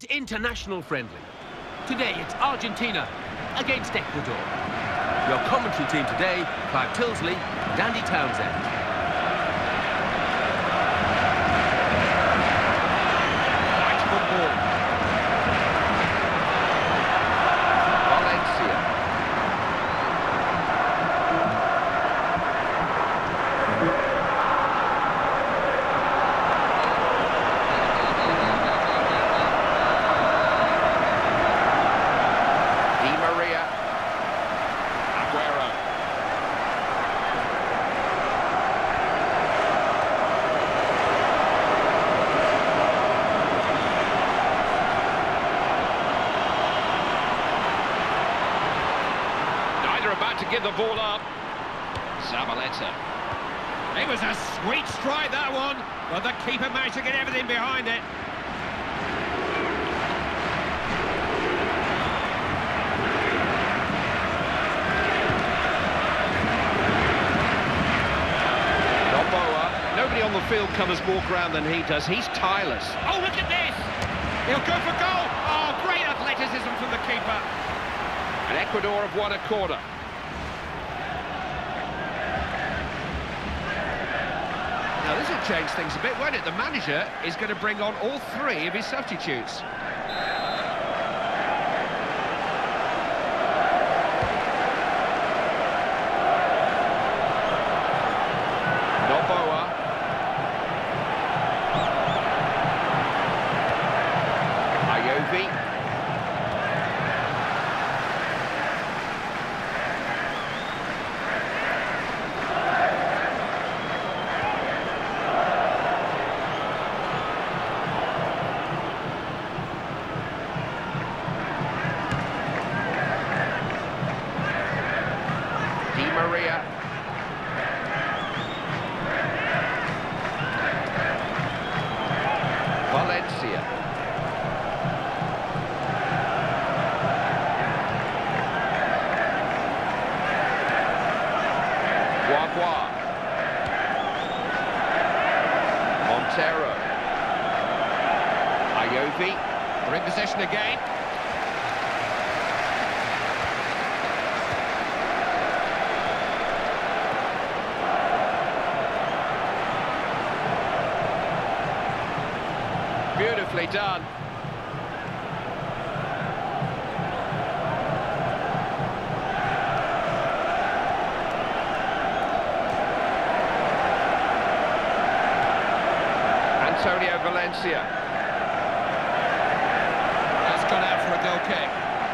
International friendly. Today it's Argentina against Ecuador. Your commentary team today, Clive Tilsley and Andy Townsend. White football. Valencia. About to give the ball up. Zabaleta. It was a sweet strike, that one, but the keeper managed to get everything behind it. Noboa. Nobody on the field covers more ground than he does. He's tireless. Oh, look at this! He'll go for goal. Oh, great athleticism from the keeper. And Ecuador have won a corner. Now, this will change things a bit, won't it? The manager is going to bring on all three of his substitutes. Noboa. Ayovi. Maria. Valencia. Guagua. Montero. Ayovi. We're in possession again. Beautifully done. Antonio Valencia. That's gone out for a goal kick.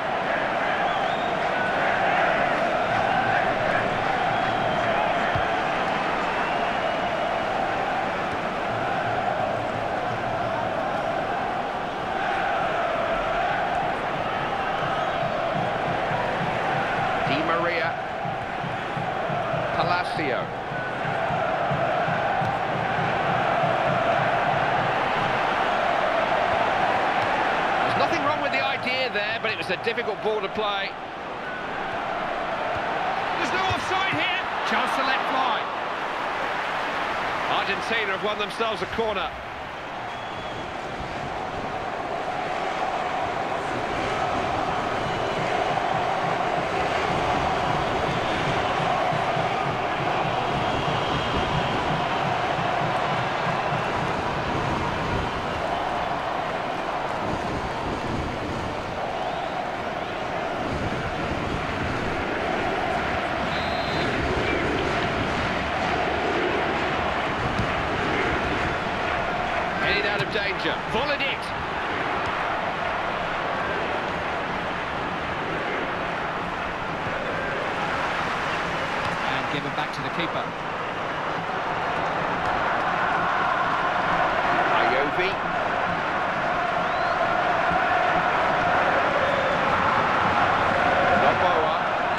Maria. Palacio. There's nothing wrong with the idea there, but it was a difficult ball to play. There's no offside here. Chance to let fly. Argentina have won themselves a corner. Out of danger. Volleyed it. And given back to the keeper. Ayovi. Noboa.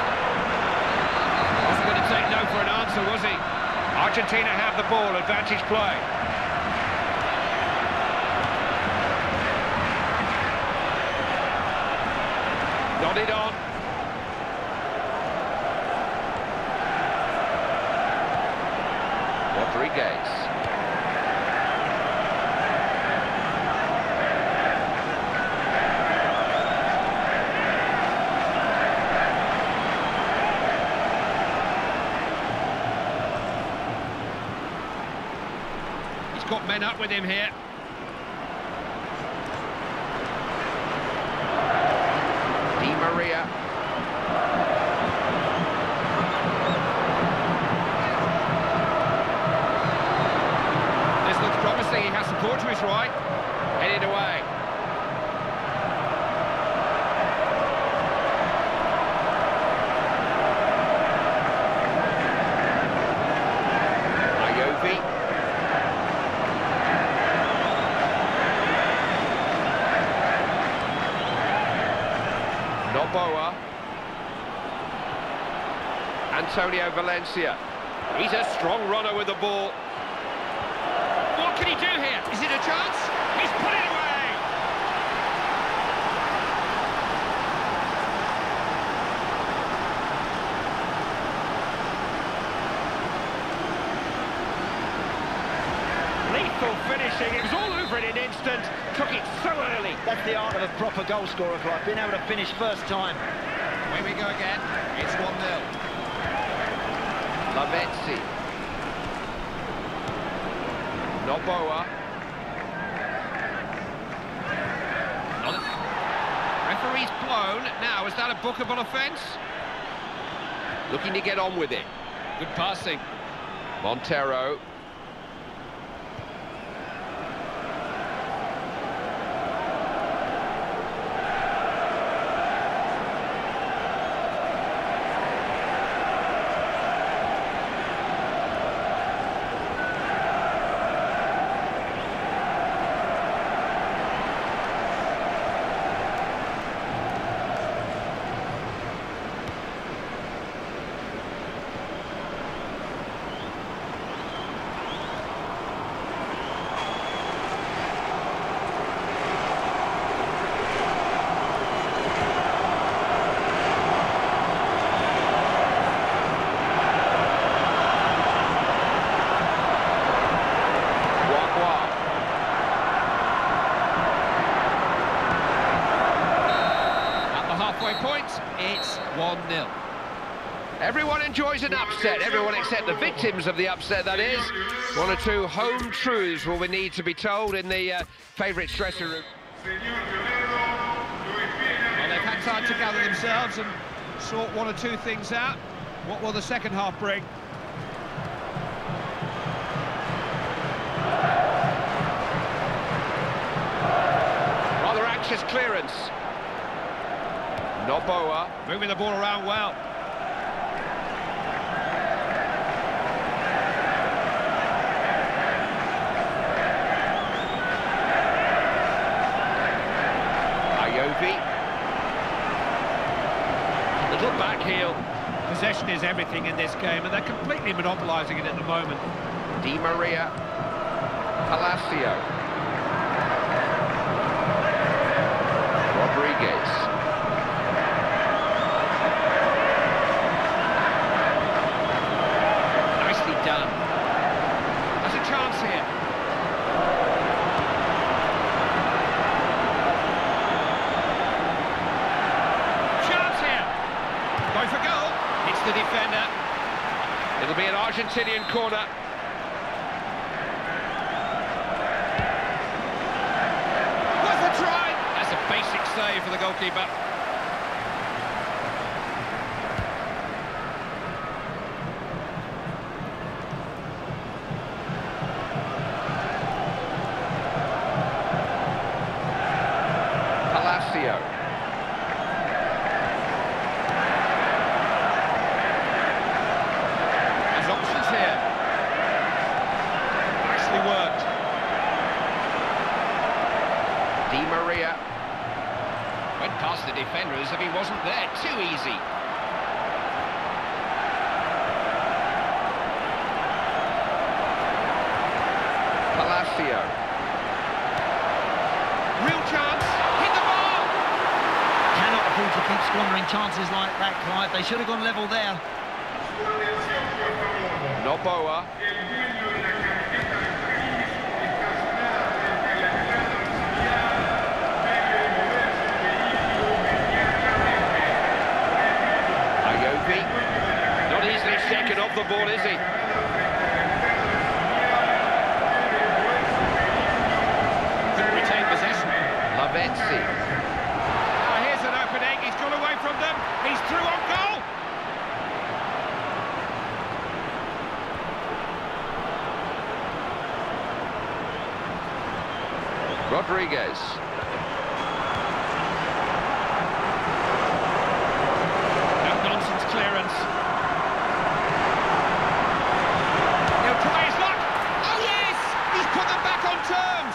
Wasn't going to take no for an answer, was he? Argentina have the ball, advantage play. Nodded on. Rodriguez. got men up with him here. Di Maria. This looks promising. He has support to his right. Headed away. Noboa. Antonio Valencia. He's a strong runner with the ball. What can he do here? Is it a chance? He's put it away! Lethal finishing. It was all over in an instant. Took it so early. That's the art of a proper goal scorer, Clive, being able to finish first time. Here we go again. It's 1-0. Lavezzi. Noboa. Referee's blown. Now, is that a bookable offence? Looking to get on with it. Good passing. Montero. Point, it's 1-0. Everyone enjoys an upset, everyone except the victims of the upset, that is. One or two home truths will we need to be told in the favourite dressing room. Well, they've had time to gather themselves and sort one or two things out. What will the second half bring? Rather anxious clearance. Noboa. Moving the ball around well. Ayovi. Little back heel. Possession is everything in this game, and they're completely monopolising it at the moment. Di Maria. Palacio. Rodriguez. Done. There's a chance here. Chance here. Going for goal. It's the defender. It'll be an Argentinian corner. Worth a try. That's a basic save for the goalkeeper. There's options here. Nicely worked. Di Maria. Went past the defender as if he wasn't there. Too easy. Palacio. Real chance. Hit the ball. Cannot afford to keep squandering chances like that, Clive. They should have gone level there. Noboa. Ayovi. Not easily shaken off the ball, is he? Betsy. Here's an opening. He's got away from them. He's through on goal. Rodriguez. No-nonsense clearance. He'll try his luck. Oh, yes! He's put them back on terms.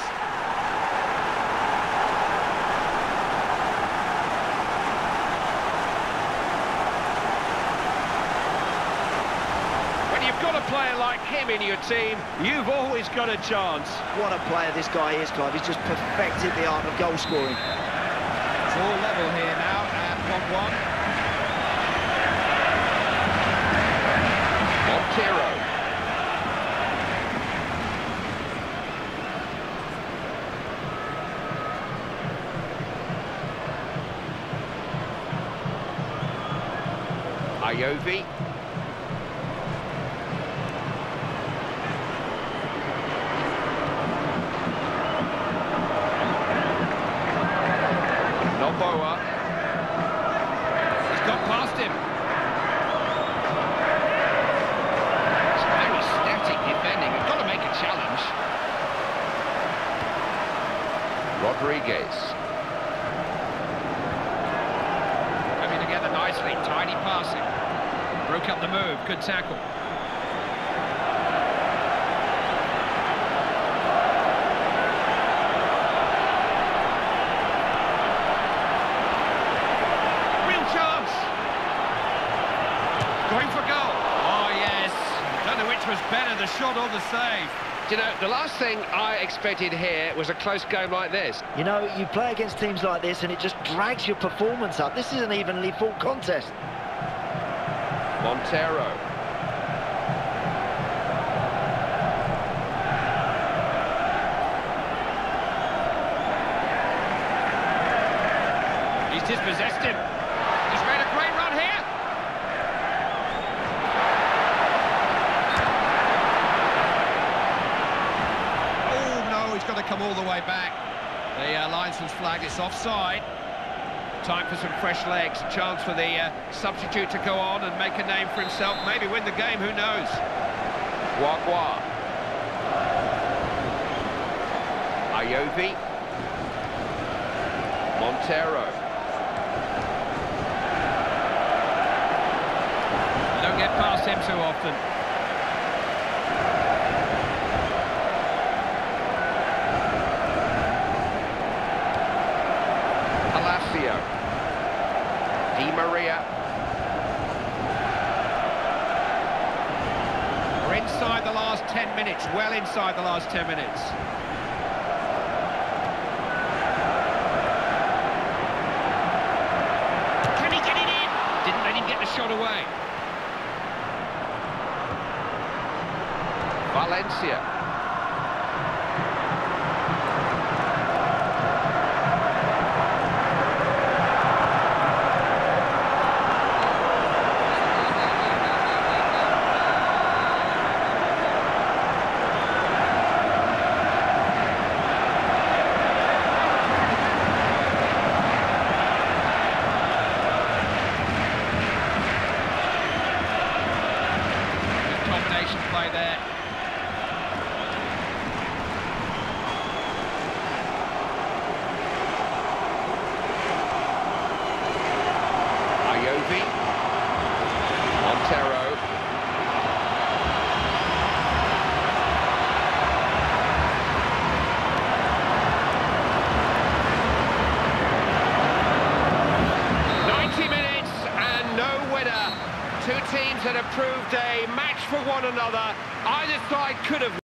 When you've got a player like him in your team, you've always got a chance. What a player this guy is, Clive. He's just perfected the art of goal scoring. It's all level here now at 1-1. Montero. Ayovi. Noboa. He's got past him. It's very static defending. We've got to make a challenge. Rodriguez. Coming together nicely, tidy passing. Broke up the move, good tackle. Real chance. Going for goal. Oh, yes. Don't know which was better, the shot or the save. Do you know, the last thing I expected here was a close game like this. You know, you play against teams like this and it just drags your performance up. This is an evenly fought contest. Montero. He's dispossessed him. He's made a great run here. Oh, no, he's got to come all the way back. The linesman's flag, it's offside. Time for some fresh legs. A chance for the substitute to go on and make a name for himself. Maybe win the game, who knows? Guagua. Ayovi. Montero. Don't get past him too often. Palacio. Di Maria. We're inside the last 10 minutes, well inside the last 10 minutes. Can he get it in? Didn't let him get the shot away. Valencia. Combination play there. Ayovi. Montero. Two teams that have proved a match for one another. Either side could have